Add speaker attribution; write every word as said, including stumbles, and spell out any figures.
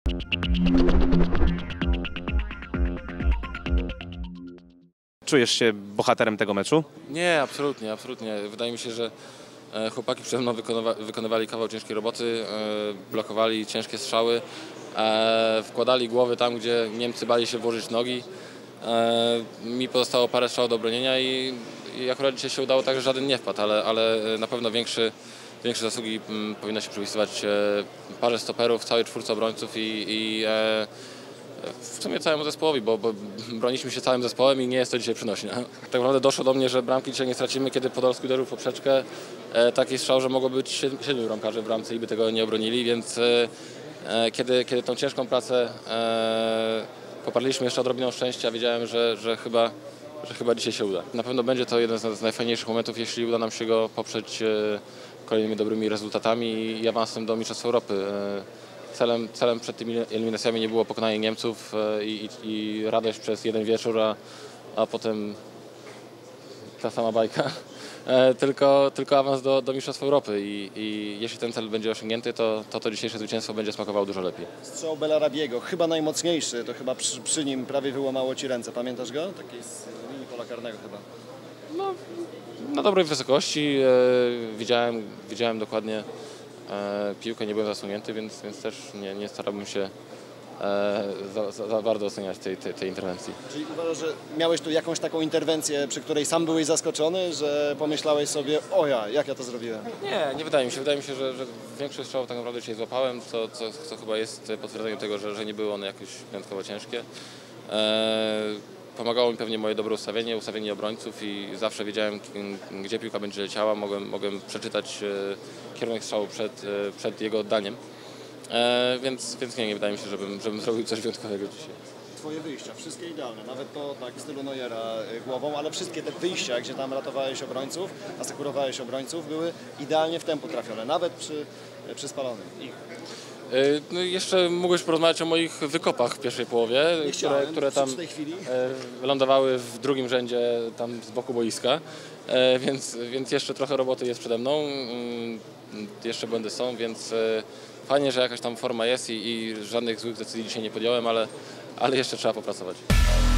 Speaker 1: Czujesz się bohaterem tego meczu?
Speaker 2: Nie, absolutnie, absolutnie. Wydaje mi się, że chłopaki przede mną wykonywa wykonywali kawał ciężkiej roboty, blokowali ciężkie strzały, wkładali głowy tam, gdzie Niemcy bali się włożyć nogi. Mi pozostało parę strzałów do obronienia i, i akurat dzisiaj się udało tak, że żaden nie wpadł, ale, ale na pewno większy, większe zasługi powinno się przypisywać parze stoperów, całej czwórce obrońców i, i w sumie całemu zespołowi, bo, bo broniliśmy się całym zespołem i nie jest to dzisiaj przynośne. Tak naprawdę doszło do mnie, że bramki dzisiaj nie stracimy, kiedy Podolski uderzył w poprzeczkę. E, taki strzał, że mogło być siedmiu bramkarzy w bramce i by tego nie obronili, więc e, kiedy, kiedy tą ciężką pracę e, poparliśmy jeszcze odrobiną szczęścia, wiedziałem, że, że, chyba, że chyba dzisiaj się uda. Na pewno będzie to jeden z najfajniejszych momentów, jeśli uda nam się go poprzeć e, kolejnymi dobrymi rezultatami i awansem do Mistrzostw Europy. E, Celem, celem przed tymi eliminacjami nie było pokonanie Niemców i, i, i radość przez jeden wieczór, a, a potem ta sama bajka, e, tylko, tylko awans do, do Mistrzostw Europy i, i jeśli ten cel będzie osiągnięty, to, to to dzisiejsze zwycięstwo będzie smakowało dużo lepiej.
Speaker 3: Strzał Belarabiego, chyba najmocniejszy, to chyba przy, przy nim prawie wyłamało Ci ręce, pamiętasz go? Taki z linii pola karnego chyba.
Speaker 2: No, na dobrej wysokości, e, widziałem, widziałem dokładnie E, piłkę, nie byłem zasunięty, więc, więc też nie, nie starałbym się e, za, za, za bardzo oceniać tej, tej, tej interwencji.
Speaker 3: Czyli uważasz, że miałeś tu jakąś taką interwencję, przy której sam byłeś zaskoczony, że pomyślałeś sobie, o ja, jak ja to zrobiłem?
Speaker 2: Nie, nie wydaje mi się. Wydaje mi się, że, że większość strzałów tak naprawdę dzisiaj złapałem, co, co, co chyba jest potwierdzeniem tego, że, że nie były one jakieś wyjątkowo ciężkie. E, Pomagało mi pewnie moje dobre ustawienie, ustawienie obrońców i zawsze wiedziałem, gdzie piłka będzie leciała. Mogłem, mogłem przeczytać kierunek strzału przed, przed jego oddaniem. E, więc, więc nie, nie wydaje mi się, żebym, żebym zrobił coś wyjątkowego dzisiaj.
Speaker 3: Twoje wyjścia, wszystkie idealne, nawet to tak w stylu Neuera głową, ale wszystkie te wyjścia, gdzie tam ratowałeś obrońców, asekurowałeś obrońców, były idealnie w tempo trafione, nawet przy, przy spalonym ich.
Speaker 2: No jeszcze mógłbyś porozmawiać o moich wykopach w pierwszej połowie, które, które tam lądowały w drugim rzędzie tam z boku boiska, więc, więc jeszcze trochę roboty jest przede mną, jeszcze błędy są, więc fajnie, że jakaś tam forma jest i, i żadnych złych decyzji dzisiaj nie podjąłem, ale, ale jeszcze trzeba popracować.